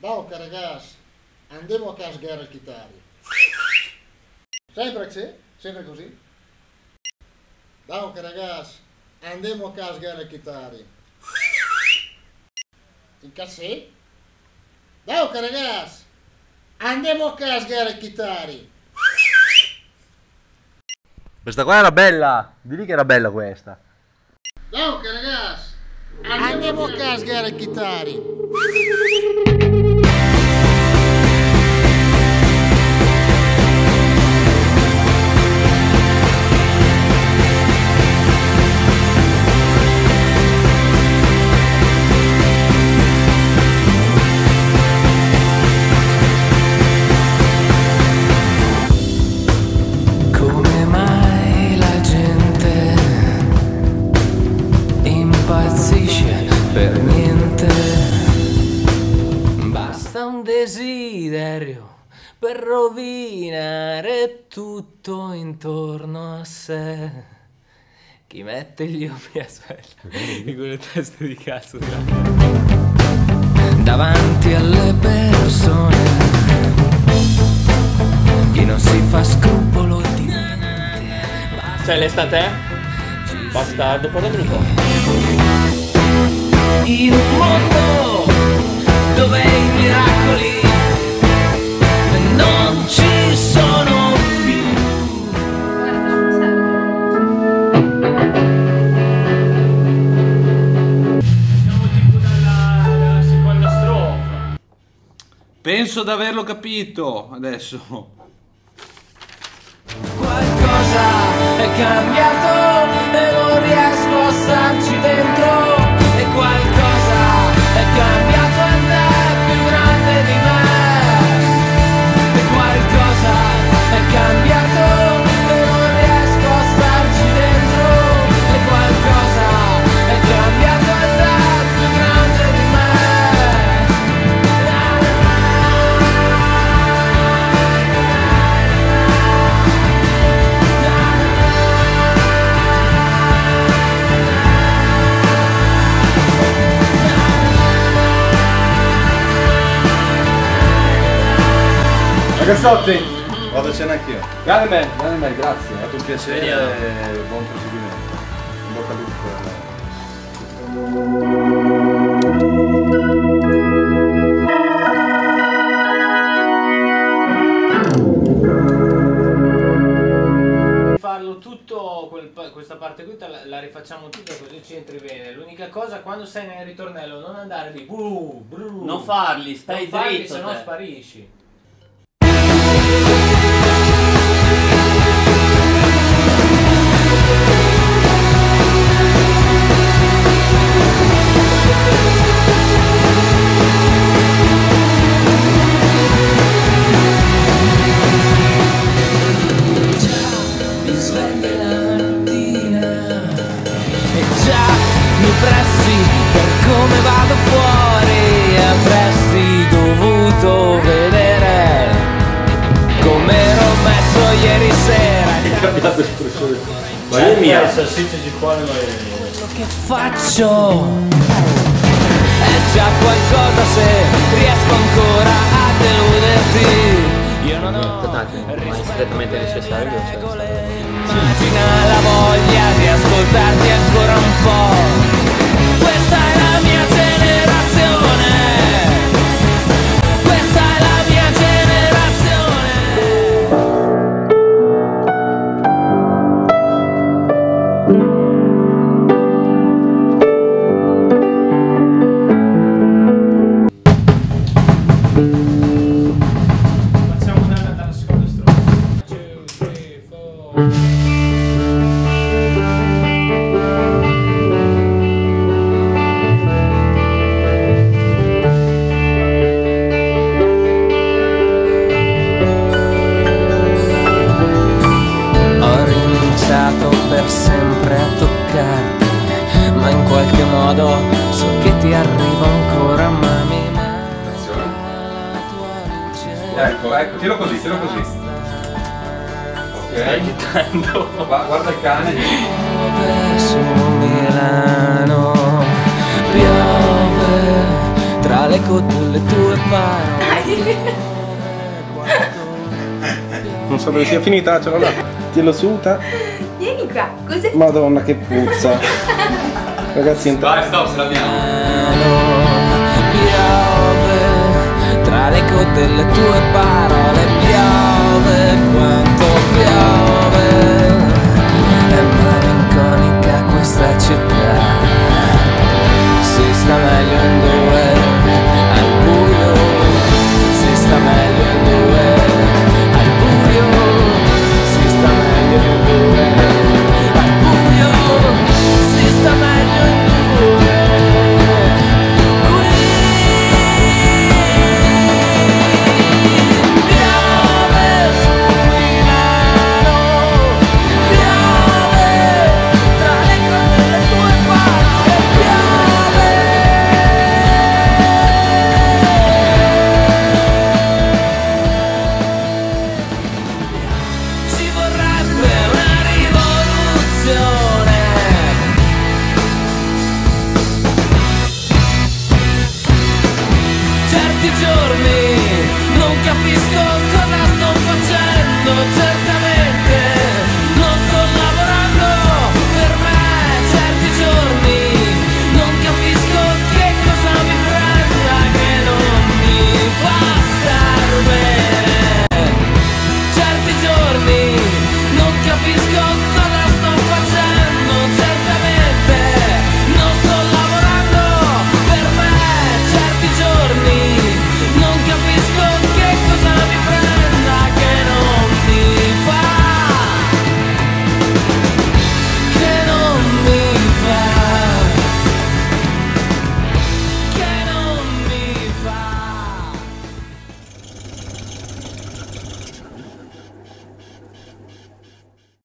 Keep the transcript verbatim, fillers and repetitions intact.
Dai ragazzi, andiamo a cascare il chitarri. Sempre così? Sempre così? Dai ragazzi, andiamo a cascare il chitarri. Il cassè? Dai ragazzi, andiamo a cascare il chitarri. Questa qua era bella, digli che era bella questa. Dai ragazzi, andiamo a cascare il chitarri. Per niente, basta un desiderio per rovinare tutto intorno a sé. Chi mette gli occhi, aspetta, di quelle teste di cazzo davanti alle persone, chi non si fa scrupolo di niente. Cioè l'estate? Bastardo, parlami un po'. In un mondo dove i miracoli non ci sono più. Siamo tipo dalla, dalla seconda strofa. Penso di averlo capito adesso. Qualcosa è cambiato e non riesco a starci dentro. E qualcosa è cambiato ed è più grande di me. E qualcosa è cambiato e non riesco a starci dentro. E qualcosa è cambiato ed è più grande di me. Ragazzotti, Vado a cena anch'io. dai me, dai me, grazie. È stato un piacere Vediamo. e buon proseguimento. In bocca al lupo per Farlo tutto, quel, questa parte qui la, la rifacciamo tutta così ci entri bene. L'unica cosa, quando sei nel ritornello, non andare lì, bru, bru. Non farli, stai non farli, dritto, se no te. sparisci. Per come vado fuori avresti dovuto vedere come ero messo ieri sera. Hai cambiato espressione. Ma io mi ha salsiccia di cuore, ma quello che faccio è già qualcosa se riesco ancora a deluderti. Io non ho Ma è strettamente necessario che lo sia. immagina la voglia di ascoltarti ancora un po'. Questa è la mia generazione. Questa è la mia generazione. facciamo dalla, dalla seconda strofa. two, three, four. Per sempre a toccarti, ma in qualche modo so che ti arrivo ancora, ma mi manca la tua luce. Ecco, ecco, tiro così, tiro così. Ok. Stai agitando. Va, guarda il cane. Piove su Milano, piove tra l'eco delle tue parole. Non so dove sia finita, ce l'ho là. Tienilo su, te. Vieni qua, cos'è? Madonna che puzza. Ragazzi, entrate. Dai, stop, se l'abbiamo. Piove tra l'eco delle tue parole, piove quanto piove. È malinconica questa città, si sta meglio in